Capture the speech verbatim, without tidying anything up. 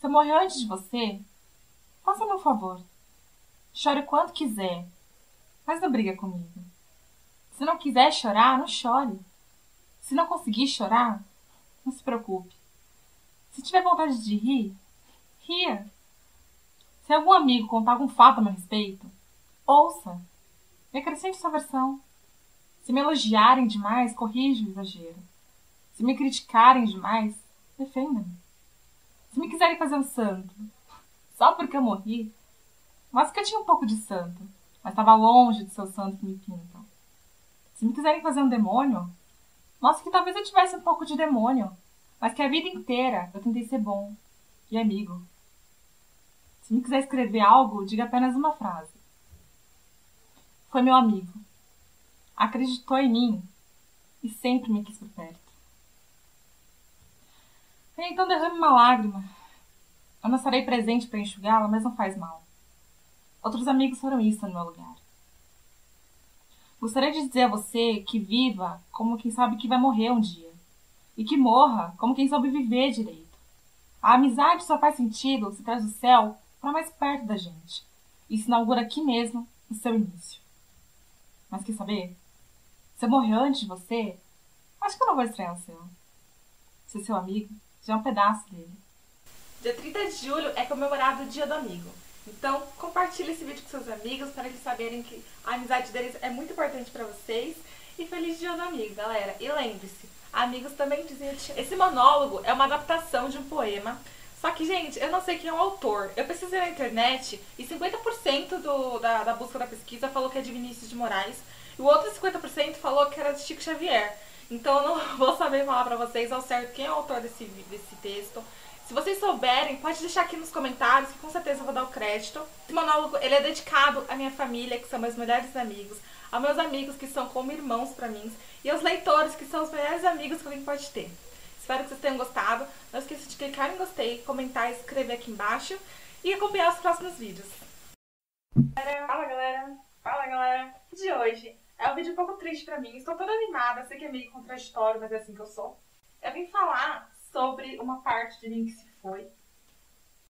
Se eu morrer antes de você, faça-me um favor. Chore o quanto quiser, mas não briga comigo. Se não quiser chorar, não chore. Se não conseguir chorar, não se preocupe. Se tiver vontade de rir, ria. Se algum amigo contar algum fato a meu respeito, ouça e acrescente sua versão. Se me elogiarem demais, corrija o exagero. Se me criticarem demais, defenda-me. Se me quiserem fazer um santo, só porque eu morri, mas que eu tinha um pouco de santo, mas estava longe de ser o santo que me pintam. Se me quiserem fazer um demônio, mostre que talvez eu tivesse um pouco de demônio, mas que a vida inteira eu tentei ser bom e amigo. Se me quiser escrever algo, diga apenas uma frase. Foi meu amigo. Acreditou em mim e sempre me quis por perto. Então derrame uma lágrima. Eu não estarei presente para enxugá-la, mas não faz mal. Outros amigos foram isso no meu lugar. Gostaria de dizer a você que viva como quem sabe que vai morrer um dia. E que morra como quem soube viver direito. A amizade só faz sentido se traz o céu para mais perto da gente. E se inaugura aqui mesmo, no seu início. Mas quer saber? Se eu morrer antes de você, acho que eu não vou estranhar o seu. Ser seu amigo já é um pedaço dele. Dia trinta de julho é comemorado o Dia do Amigo. Então, compartilhe esse vídeo com seus amigos para eles saberem que a amizade deles é muito importante para vocês. E feliz Dia do Amigo, galera. E lembre-se, amigos também dizem eu te amo. Esse monólogo é uma adaptação de um poema. Só que, gente, eu não sei quem é o autor. Eu pesquisei na internet e cinquenta por cento do, da, da busca da pesquisa falou que é de Vinícius de Moraes. E o outro cinquenta por cento falou que era de Chico Xavier. Então eu não vou saber falar pra vocês ao certo quem é o autor desse, desse texto. Se vocês souberem, pode deixar aqui nos comentários, que com certeza eu vou dar o crédito. Esse monólogo ele é dedicado à minha família, que são meus melhores amigos, aos meus amigos, que são como irmãos pra mim, e aos leitores, que são os melhores amigos que alguém pode ter. Espero que vocês tenham gostado. Não esqueça de clicar em gostei, comentar e escrever aqui embaixo, e acompanhar os próximos vídeos. Fala, galera! Fala, galera! De hoje é um vídeo um pouco triste pra mim. Estou toda animada, sei que é meio contraditório, mas é assim que eu sou. Eu vim falar sobre uma parte de mim que se foi.